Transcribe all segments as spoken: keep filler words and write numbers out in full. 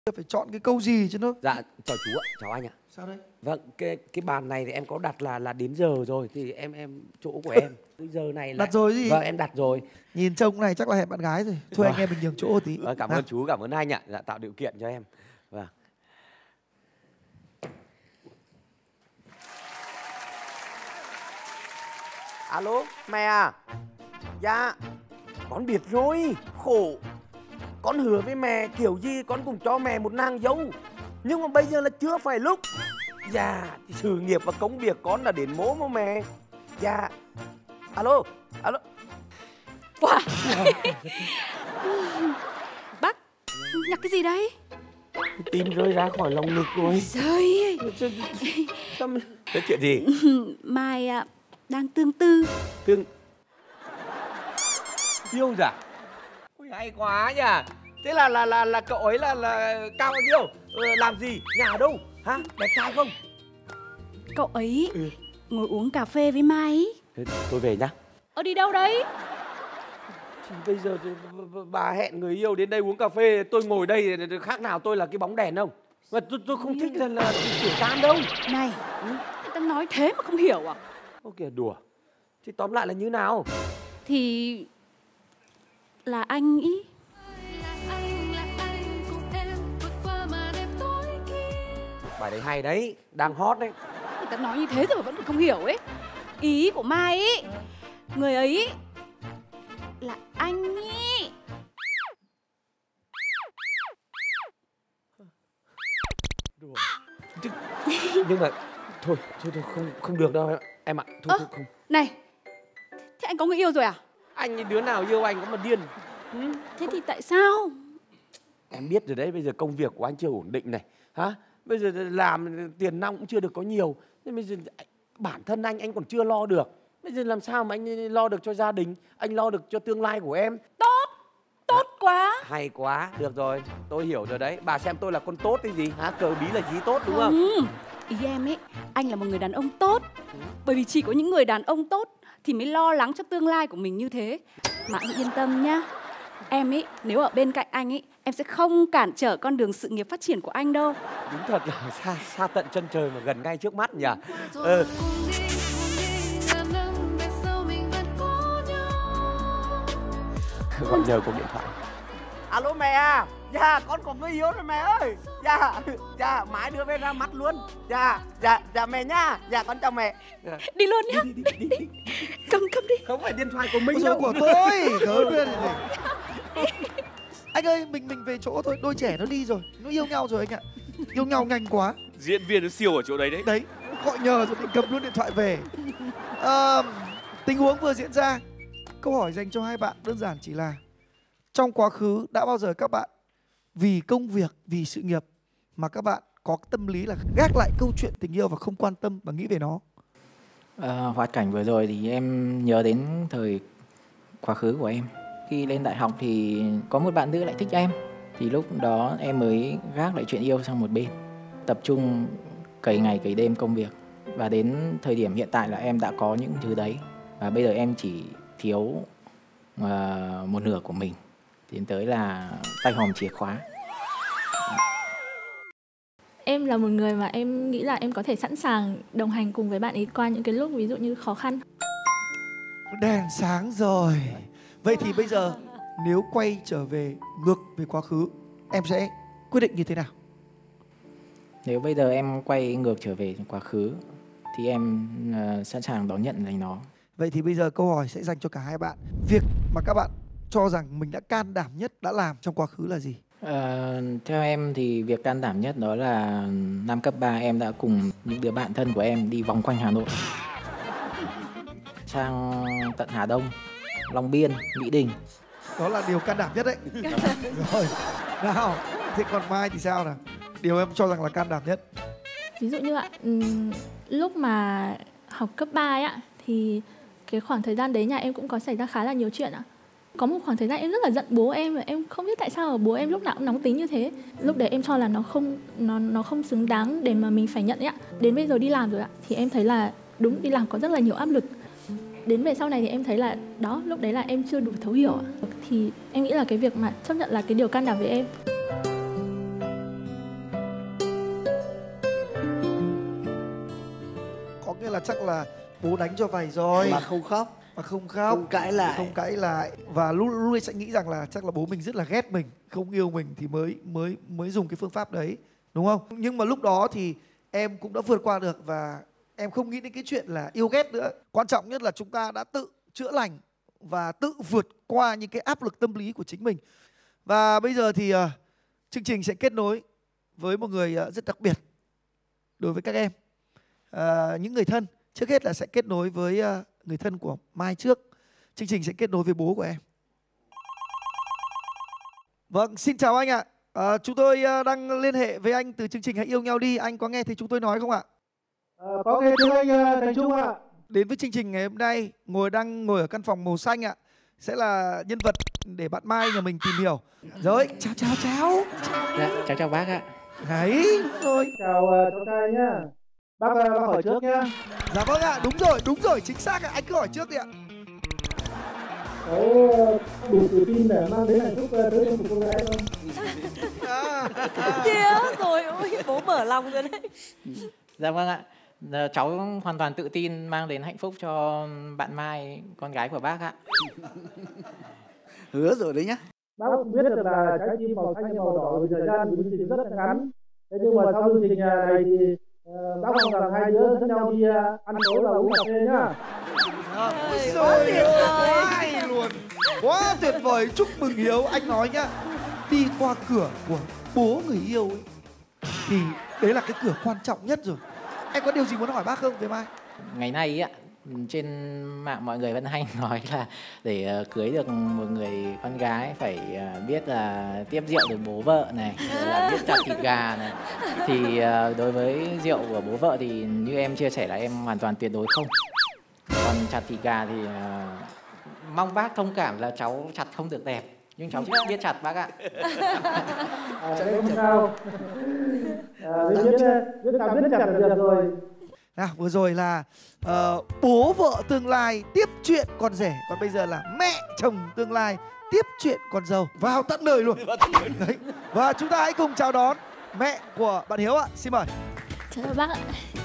Phải chọn cái câu gì cho nó. Dạ chào chú ạ, chào anh ạ. Sao đây? Vâng, cái cái bàn này thì em có đặt là là đến giờ rồi thì em em chỗ của em. Cái giờ này là Đặt rồi gì? Vâng, em đặt rồi. Nhìn trông này chắc là hẹn bạn gái rồi. Thôi anh em mình nhường chỗ tí. Vâng, cảm ơn chú, cảm ơn anh ạ. Dạ tạo điều kiện cho em. Vâng. Alo, mẹ à? Dạ, con biết rồi, khổ. Con hứa với mẹ kiểu gì con cũng cho mẹ một nàng dâu. Nhưng mà bây giờ là chưa phải lúc. Dạ, sự nghiệp và công việc con là đến mố mà mẹ. Dạ. Alo, alo. Wow. Bác, nhặt cái gì đấy? Tim rơi ra khỏi lòng ngực rồi. Rơi. Sao cái chuyện gì? Mai à, đang tương tư. Tương yêu à? Ôi hay quá nhỉ. Thế là là là là cậu ấy là là cao bao nhiêu? Ờ, làm gì? Nhà ở đâu? Hả? Đẹp trai không? Cậu ấy Ừ. ngồi uống cà phê với Mai ý. Thế tôi về nhá. Ờ đi đâu đấy? Thì bây giờ thì bà hẹn người yêu đến đây uống cà phê, tôi ngồi đây khác nào tôi là cái bóng đèn không? Mà tôi tôi không thích là là tiểu tam đâu. Này, ừ? Người ta nói thế mà không hiểu à? Ô kìa đùa. Thì tóm lại là như nào? Thì là anh ý. Bài đấy hay đấy, đang hot đấy. Người ta nói như thế rồi mà vẫn còn không hiểu ấy. Ý của Mai ý, người ấy là anh ý. Đùa. Chứ, nhưng mà thôi, thôi, thôi không không được đâu em ạ. Thôi, Ơ, thôi không. này, thế anh có người yêu rồi à? Anh ấy đứa nào yêu anh có mà điên. Ừ. Thế thì tại sao? Em biết rồi đấy, bây giờ công việc của anh chưa ổn định này. Hả? Bây giờ làm tiền nong cũng chưa được có nhiều. Nên bây giờ bản thân anh anh còn chưa lo được. Bây giờ làm sao mà anh lo được cho gia đình, anh lo được cho tương lai của em. Tốt, tốt à, quá. Hay quá, được rồi, tôi hiểu rồi đấy. Bà xem tôi là con tốt hay gì? Hả? Cờ bí là gì tốt đúng không? Ừ. Ý em ấy, anh là một người đàn ông tốt. Ừ. Bởi vì chỉ có những người đàn ông tốt thì mới lo lắng cho tương lai của mình như thế. Mà anh yên tâm nhá. Em ấy, nếu ở bên cạnh anh ấy, em sẽ không cản trở con đường sự nghiệp phát triển của anh đâu. Đúng thật là xa, xa tận chân trời mà gần ngay trước mắt nhỉ. Ừ. Gọi nhờ cuộc điện thoại. Alo mẹ à. Dạ con có người yêu rồi mẹ ơi. Dạ, dạ mãi đưa về ra mắt luôn. Dạ, dạ, dạ mẹ nhá. Dạ con chào mẹ. Dạ. Đi luôn nhá. Đi, đi, đi, đi, đi. Cầm, cầm đi. Không phải điện thoại của mình đâu. Của tôi. Anh ơi, mình mình về chỗ thôi. Đôi trẻ nó đi rồi, nó yêu nhau rồi anh ạ. Yêu nhau nhanh quá. Diễn viên nó siêu ở chỗ đấy đấy. Đấy, gọi nhờ rồi định cầm luôn điện thoại về. À, tình huống vừa diễn ra. Câu hỏi dành cho hai bạn đơn giản chỉ là trong quá khứ đã bao giờ các bạn vì công việc, vì sự nghiệp mà các bạn có tâm lý là gác lại câu chuyện tình yêu và không quan tâm và nghĩ về nó? À, hoạt cảnh vừa rồi thì em nhớ đến thời quá khứ của em. Khi lên đại học thì có một bạn nữ lại thích em. Thì lúc đó em mới gác lại chuyện yêu sang một bên, tập trung cày ngày cày đêm công việc. Và đến thời điểm hiện tại là em đã có những thứ đấy. Và bây giờ em chỉ thiếu uh, một nửa của mình, tiến tới là tay hòm chìa khóa. Em là một người mà em nghĩ là em có thể sẵn sàng đồng hành cùng với bạn ấy qua những cái lúc ví dụ như khó khăn. Đèn sáng rồi. Vậy thì bây giờ nếu quay trở về ngược về quá khứ, em sẽ quyết định như thế nào? Nếu bây giờ em quay ngược trở về quá khứ thì em uh, sẵn sàng đón nhận lấy nó. Vậy thì bây giờ câu hỏi sẽ dành cho cả hai bạn. Việc mà các bạn cho rằng mình đã can đảm nhất đã làm trong quá khứ là gì? À, theo em thì việc can đảm nhất đó là năm cấp ba em đã cùng những đứa bạn thân của em đi vòng quanh Hà Nội, sang tận Hà Đông, Long Biên, Mỹ Đình. Đó là điều can đảm nhất đấy. Rồi, nào, thế còn Mai thì sao nào? Điều em cho rằng là can đảm nhất. Ví dụ như ạ, lúc mà học cấp ba ấy ạ, thì cái khoảng thời gian đấy nhà em cũng có xảy ra khá là nhiều chuyện ạ. Có một khoảng thời gian em rất là giận bố em và em không biết tại sao mà bố em lúc nào cũng nóng tính như thế. Lúc đấy em cho là nó không nó nó không xứng đáng để mà mình phải nhận ấy ạ. Đến bây giờ đi làm rồi ạ thì em thấy là đúng, đi làm có rất là nhiều áp lực. Đến về sau này thì em thấy là đó, lúc đấy là em chưa đủ thấu hiểu ạ. Thì em nghĩ là cái việc mà chấp nhận là cái điều can đảm với em. Nghĩa là chắc là bố đánh cho vầy rồi. Mà không khóc, mà không khóc, không cãi lại, không cãi lại. Và lúc lúc ấy sẽ nghĩ rằng là chắc là bố mình rất là ghét mình, không yêu mình thì mới mới mới dùng cái phương pháp đấy, đúng không? Nhưng mà lúc đó thì em cũng đã vượt qua được và em không nghĩ đến cái chuyện là yêu ghét nữa. Quan trọng nhất là chúng ta đã tự chữa lành và tự vượt qua những cái áp lực tâm lý của chính mình. Và bây giờ thì uh, chương trình sẽ kết nối với một người uh, rất đặc biệt đối với các em. Uh, những người thân, trước hết là sẽ kết nối với uh, người thân của Mai trước. Chương trình sẽ kết nối với bố của em. Vâng, xin chào anh ạ. À, chúng tôi uh, đang liên hệ với anh từ chương trình Hãy Yêu Nhau Đi. Anh có nghe thấy chúng tôi nói không ạ? À, có nghe thưa anh uh, Thành Trung ạ. Đến với chương trình ngày hôm nay, ngồi đang ngồi ở căn phòng màu xanh ạ, sẽ là nhân vật để bạn Mai nhà mình tìm hiểu. Rồi, chào chào cháu. Dạ, cháu chào bác ạ. Đấy, rồi. Chào uh, cháu trai nhá. Bác, uh, bác hỏi trước nhá. Dạ vâng ạ, đúng rồi, đúng rồi, chính xác ạ. Anh cứ hỏi trước đi ạ. Cháu đủ tự tin để mang đến hạnh phúc tới cho một cô gái không? À, à. Kia rồi, ôi, bố mở lòng rồi đấy. Dạ vâng ạ. Cháu hoàn toàn tự tin mang đến hạnh phúc cho bạn Mai, con gái của bác ạ. Hứa rồi đấy nhá. Bác cũng biết được là trái tim màu xanh màu đỏ vì thời gian của chương trình rất là ngắn. Thế nhưng mà sau chương trình này thì uh, bác mong rằng hai đứa dẫn nhau đi uh, ăn tối và uống cà phê nhá. Rồi, tuyệt vời luôn. Quá tuyệt vời, chúc mừng Hiếu. Anh nói nhá, đi qua cửa của bố người yêu ấy thì đấy là cái cửa quan trọng nhất rồi. Em có điều gì muốn hỏi bác không về Mai? Ngày nay ạ, trên mạng mọi người vẫn hay nói là để cưới được một người con gái phải biết là tiếp rượu được bố vợ này, là biết chặt thịt gà này. Thì đối với rượu của bố vợ thì như em chia sẻ là em hoàn toàn tuyệt đối không. Còn chặt thịt gà thì mong bác thông cảm là cháu chặt không được đẹp, nhưng cháu biết biết chặt bác ạ. À, đấy không sao. À, biết biết biết chặt biết chặt là được rồi. Nào, vừa rồi là uh, bố vợ tương lai tiếp chuyện con rể, còn bây giờ là mẹ chồng tương lai tiếp chuyện con dâu, vào tận đời luôn. Đấy. Và chúng ta hãy cùng chào đón mẹ của bạn Hiếu ạ. Xin mời. Chào bác ạ.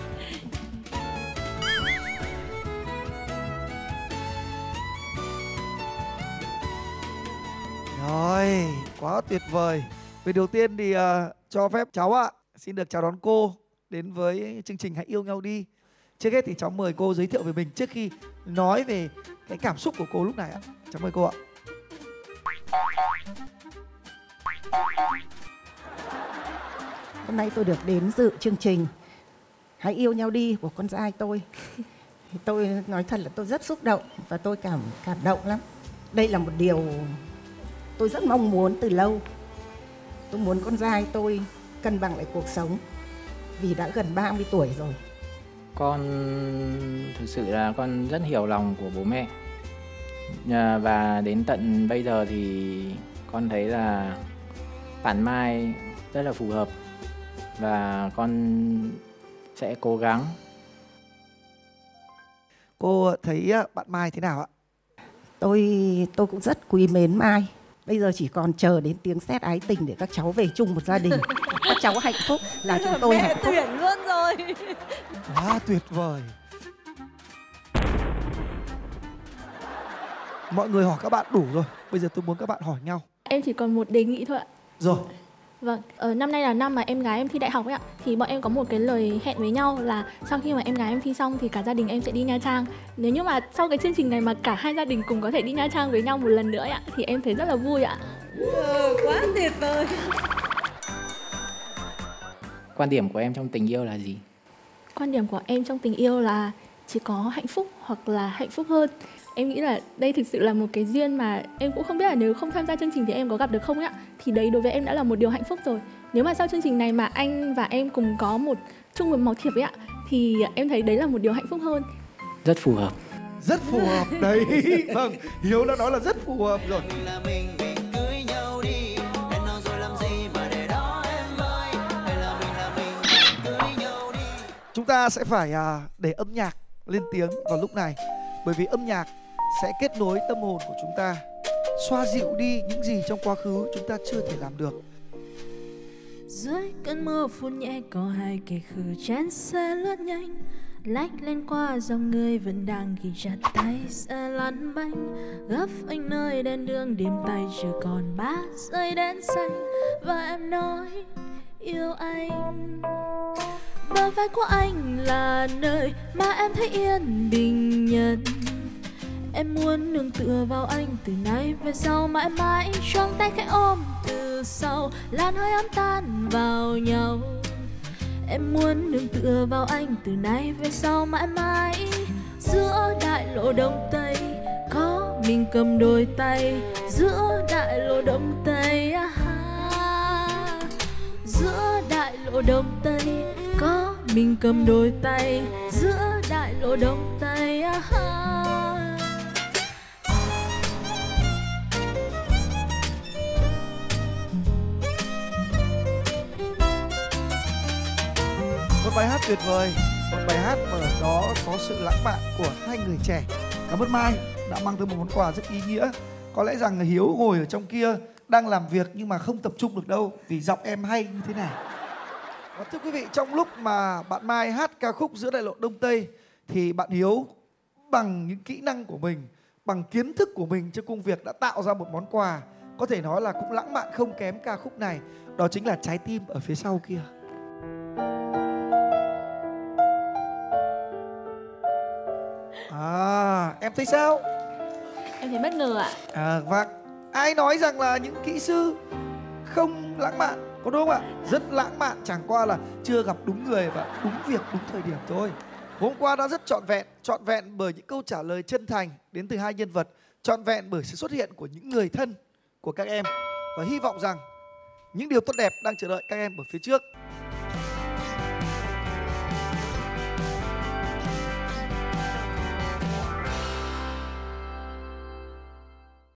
Rồi, quá tuyệt vời. Về đầu tiên thì uh, cho phép cháu ạ, xin được chào đón cô đến với chương trình Hãy Yêu Nhau Đi. Trước hết thì cháu mời cô giới thiệu về mình trước khi nói về cái cảm xúc của cô lúc này ạ. Cháu mời cô ạ. Hôm nay tôi được đến dự chương trình Hãy Yêu Nhau Đi của con trai tôi. Tôi nói thật là tôi rất xúc động và tôi cảm cảm động lắm. Đây là một điều tôi rất mong muốn từ lâu. Tôi muốn con trai tôi cân bằng lại cuộc sống vì đã gần ba mươi tuổi rồi. Con thực sự là con rất hiểu lòng của bố mẹ. Và đến tận bây giờ thì con thấy là bạn Mai rất là phù hợp. Và con sẽ cố gắng. Cô thấy bạn Mai thế nào ạ? Tôi tôi cũng rất quý mến Mai. Bây giờ chỉ còn chờ đến tiếng sét ái tình để các cháu về chung một gia đình. Các cháu hạnh phúc là chúng tôi hạnh phúc. Mẹ tuyển luôn rồi. Quá tuyệt vời. Mọi người hỏi các bạn đủ rồi. Bây giờ tôi muốn các bạn hỏi nhau. Em chỉ còn một đề nghị thôi ạ. Rồi. Vâng, ờ, năm nay là năm mà em gái em thi đại học ấy ạ. Thì bọn em có một cái lời hẹn với nhau là sau khi mà em gái em thi xong thì cả gia đình em sẽ đi Nha Trang. Nếu như mà sau cái chương trình này mà cả hai gia đình cùng có thể đi Nha Trang với nhau một lần nữa ấy ạ, thì em thấy rất là vui ạ. Ừ, quá tuyệt vời. Quan điểm của em trong tình yêu là gì? Quan điểm của em trong tình yêu là chỉ có hạnh phúc hoặc là hạnh phúc hơn. Em nghĩ là đây thực sự là một cái duyên mà em cũng không biết là nếu không tham gia chương trình thì em có gặp được không ạ. Thì đấy đối với em đã là một điều hạnh phúc rồi. Nếu mà sau chương trình này mà anh và em cùng có một chung một màu thiệp ấy ạ, thì em thấy đấy là một điều hạnh phúc hơn. Rất phù hợp. Rất phù hợp đấy. Vâng, Hiếu đã nói là rất phù hợp rồi. Chúng ta sẽ phải à, để âm nhạc lên tiếng vào lúc này. Bởi vì âm nhạc sẽ kết nối tâm hồn của chúng ta, xoa dịu đi những gì trong quá khứ chúng ta chưa thể làm được. Dưới cơn mưa phun nhẹ có hai kẻ khử chén xe lướt nhanh. lách lên qua dòng người vẫn đang ghi chặt tay xe lăn bánh, gấp anh nơi đèn đường đêm tay chưa còn ba giây đèn xanh, và em nói yêu anh. Bờ vai của anh là nơi mà em thấy yên bình nhất. Em muốn nương tựa vào anh từ nay về sau, mãi mãi choàng tay khẽ ôm từ sau, làn hơi ấm tan vào nhau. Em muốn nương tựa vào anh từ nay về sau, mãi mãi. Giữa đại lộ Đông Tây có mình cầm đôi tay, giữa đại lộ Đông Tây à ha. Giữa đại lộ Đông Tây có mình cầm đôi tay, giữa đại lộ Đông Tây à ha. Một bài hát tuyệt vời, một bài hát mà ở đó có sự lãng mạn của hai người trẻ. Cảm ơn Mai đã mang tới một món quà rất ý nghĩa. Có lẽ rằng Hiếu ngồi ở trong kia đang làm việc nhưng mà không tập trung được đâu, vì giọng em hay như thế này. Và thưa quý vị, trong lúc mà bạn Mai hát ca khúc Giữa đại lộ Đông Tây thì bạn Hiếu bằng những kỹ năng của mình, bằng kiến thức của mình trong công việc đã tạo ra một món quà có thể nói là cũng lãng mạn không kém ca khúc này. Đó chính là trái tim ở phía sau kia. À, em thấy sao? Em thấy bất ngờ ạ. À, vâng. Ai nói rằng là những kỹ sư không lãng mạn, có đúng không ạ? Rất lãng mạn, chẳng qua là chưa gặp đúng người và đúng việc, đúng thời điểm thôi. Hôm qua đã rất trọn vẹn, trọn vẹn bởi những câu trả lời chân thành đến từ hai nhân vật, trọn vẹn bởi sự xuất hiện của những người thân của các em. Và hy vọng rằng những điều tốt đẹp đang chờ đợi các em ở phía trước.